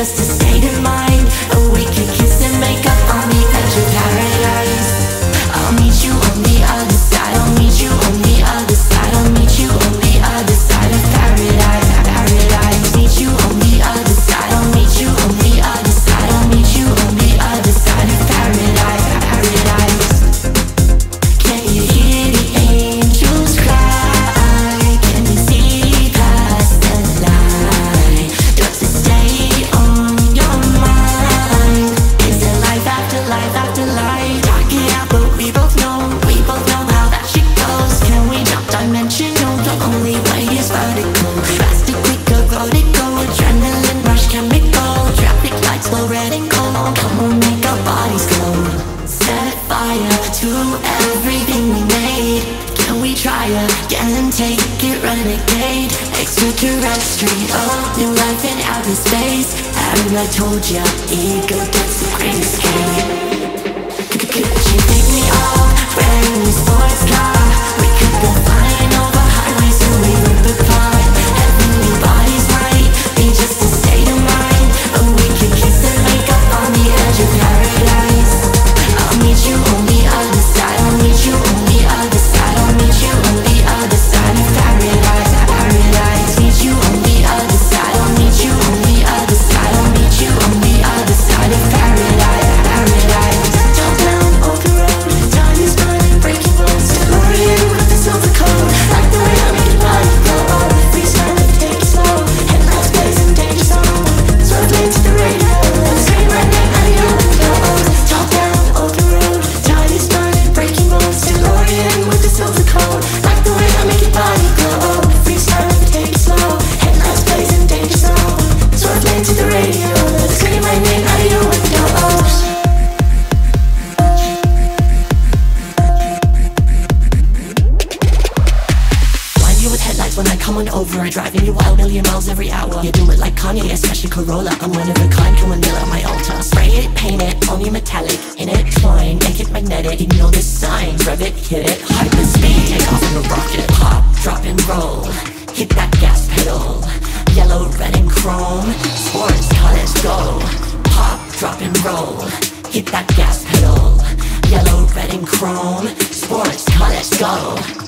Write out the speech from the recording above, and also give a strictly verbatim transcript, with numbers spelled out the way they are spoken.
just a state of mind. Oh, we can kiss and make up on the edge of paradise. I'll meet you on the other side. I'll meet you on the other side. I'll meet you on the other side of paradise. Paradise. Meet you on the other side. I'll meet you on the other side. I'll meet you on the other side of paradise. Paradise. Can you hear the angels cry? Can you see past the lie? Does it stay on your mind? Is there life after life after life? Dark it out, but we both know, we both know how that shit goes. Can we jump dimensional? The only way is vertical. Faster, quicker, vertical. Adrenaline rush, chemical. Traffic lights, slow, red and cold. Come on, make our bodies glow. Set fire to everything we made. Can we try again? Take it, renegade. Extraterrestrial, new life in outer space. And I told ya, ego gets the great escape. Could you take me off, wearing your sports car? We could go flying over highways and we rip apart. Heavenly bodies might be just a state of mind. Oh, we could kiss and make up on the edge of paradise. I'll meet you on the other side. I'll meet you on the other side. I'll meet you on the other side of paradise. Paradise. Meet you on the other side. I'll meet you on the other side. I'll meet you on the other side of paradise. Paradise. Jump down off the road. Time is running, breaking bones. DeLorean with the silver code. Like the way I make your body go. Freestyle and take it slow. Headlights blazing, danger zone. Swerve lane to the radio. Scream my name out of your window. Jump down off the road. Time is running, breaking bones. DeLorean with the silver code. Like the way I make your body go. Freestyle and take it slow. Headlights blazing, danger zone. Swerve lane to the radio. Scream my name out of your window. Blind you with headlights when I come on over. I driving you wild, million miles every hour. You do it like Kanye, especially Corolla. I'm one of a kind, come and nail at my altar. Spray it, paint it, only metallic. Intertwine, make it magnetic. Ignore the signs, rev it, hit it. Hyper speed, take off in a rocket. Pop, drop and roll. Hit that gas pedal. Yellow, red and chrome. Sports car, let's go. Pop, drop and roll. Hit that gas pedal. Yellow, red and chrome. Sports car, let's go.